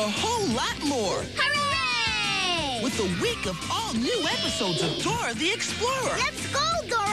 a whole lot more. Hooray! With a week of all new episodes of Dora the Explorer. Let's go, Dora!